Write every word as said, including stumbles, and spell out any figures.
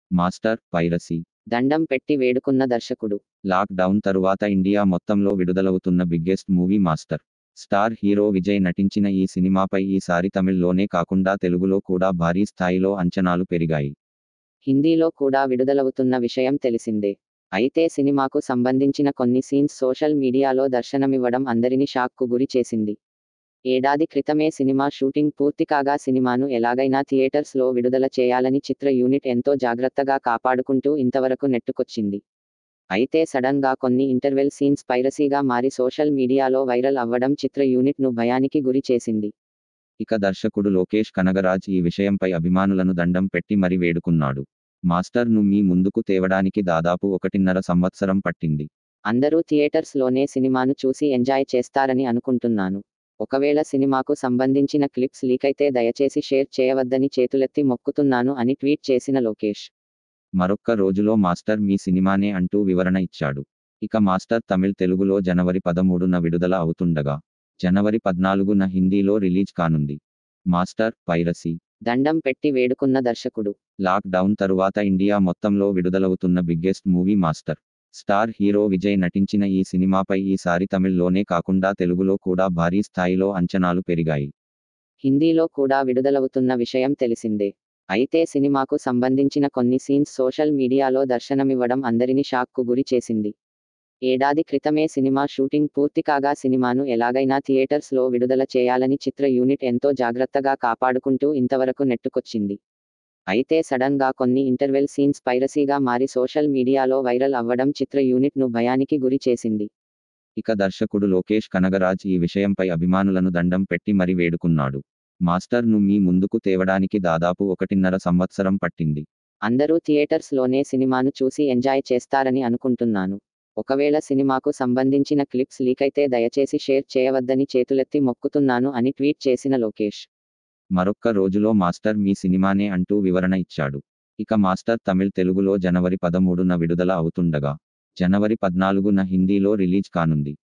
Master piracy దండం పెట్టి వేడుకున్న దర్శకుడు. లాక్ డౌన్ తరువాత ఇండియా మొత్తంలో విడుదలవుతున్న biggest movie Master. Star hero Vijay నటించిన ఈ సినిమాపై ఈసారి తమిళ్లోనే కాకుండా తెలుగులో కూడా భారీ స్థాయిలో అంచనాలు పెరిగాయి. హిందీలో కూడా విడుదలవుతున్న విషయం తెలిసిందే. అయితే సినిమాకు సంబంధించిన కొన్ని సీన్స్ సోషల్ మీడియాలో దర్శనమివ్వడం అందరిని షాక్కు గురి చేసింది. ఏడాది క్రితమే సినిమా షూటింగ్ పూర్తి కాగా సినిమాను ఎలాగైనా థియేటర్స్లో విడుదల చేయాలని చిత్ర యూనిట్ ఎంతో జాగ్రత్తగా కాపాడుకుంటూ ఇంతవరకు నెట్టుకొచ్చింది. అయితే సడన్ గా కొన్ని ఇంటర్వెల్ సీన్స్ పైరసీగా మారి సోషల్ మీడియాలో వైరల్ అవ్వడం చిత్ర యూనిట్ ను భయానికి గురి చేసింది. ఇక దర్శకుడు లోకేష్ కనగరాజ్ ఈ విషయంపై అభిమానులను దండం పెట్టి మరి వేడుకున్నాడు. మాస్టర్ ను మీ ముందుకు తేవడానికి దాదాపు ఒకటిన్నర సంవత్సరం పట్టింది. అందరూ థియేటర్స్ లోనే సినిమాను చూసి ఎంజాయ్ చేస్తారని అనుకుంటున్నాను. ఒకవేళ సినిమాకు సంబంధించిన క్లిప్స్ లీకైతే దయచేసి షేర్ చేయవద్దని చేతులెత్తి మొక్కుతున్నాను అని ట్వీట్ చేసిన లోకేష్. మరొక్క రోజులో మాస్టర్ మీ సినిమానే అంటూ వివరణ ఇచ్చాడు. ఇక మాస్టర్ తమిళ్ తెలుగులో జనవరి పదమూడున విడుదల అవుతుండగా జనవరి పద్నాలుగున హిందీలో రిలీజ్ కానుంది. మాస్టర్ పైరసీ దండం పెట్టి వేడుకున్న దర్శకుడు. లాక్ డౌన్ తరువాత ఇండియా మొత్తంలో విడుదలవుతున్న biggest movie Master. Star hero Vijay నటించిన ఈ సినిమాపై ఈసారి తమిళ్లోనే కాకుండా తెలుగులో కూడా భారీ స్థాయిలో అంచనాలు పెరిగాయి. హిందీలో కూడా విడుదలవుతున్న విషయం తెలిసిందే. అయితే సినిమాకు సంబంధించిన కొన్ని సీన్స్ సోషల్ మీడియాలో దర్శనమివ్వడం అందరిని షాక్కు గురి చేసింది. ఏడాది క్రితమే సినిమా షూటింగ్ పూర్తి కాగా సినిమాను ఎలాగైనా థియేటర్స్ లో విడుదల చేయాలని చిత్ర యూనిట్ ఎంతో జాగ్రత్తగా కాపాడుకుంటూ ఇంతవరకు నెట్టుకొచ్చింది. అయితే సడన్ గా కొన్ని ఇంటర్వెల్ సీన్స్ పైరసీగా మారి సోషల్ మీడియాలో వైరల్ అవ్వడం చిత్ర యూనిట్ ను భయానికి గురి చేసింది. ఇక దర్శకుడు లోకేష్ కనగరాజ్ ఈ విషయంపై అభిమానులను దండం పెట్టి మరి వేడుకున్నాడు. మాస్టర్ ను మీ ముందుకు తేవడానికి దాదాపు ఒకటిన్నర సంవత్సరం పట్టింది. అందరూ థియేటర్స్ లోనే సినిమాను చూసి ఎంజాయ్ చేస్తారని అనుకుంటున్నాను. ఒకవేళ సినిమాకు సంబంధించిన క్లిప్స్ లీకైతే దయచేసి షేర్ చేయవద్దని చేతులెత్తి మొక్కుతున్నాను అని ట్వీట్ చేసిన లోకేష్. మరొక్క రోజులో మాస్టర్ మీ సినిమానే అంటూ వివరణ ఇచ్చాడు. ఇక మాస్టర్ తమిళ్ తెలుగులో జనవరి పదమూడున విడుదల అవుతుండగా జనవరి పద్నాలుగున హిందీలో రిలీజ్ కానుంది.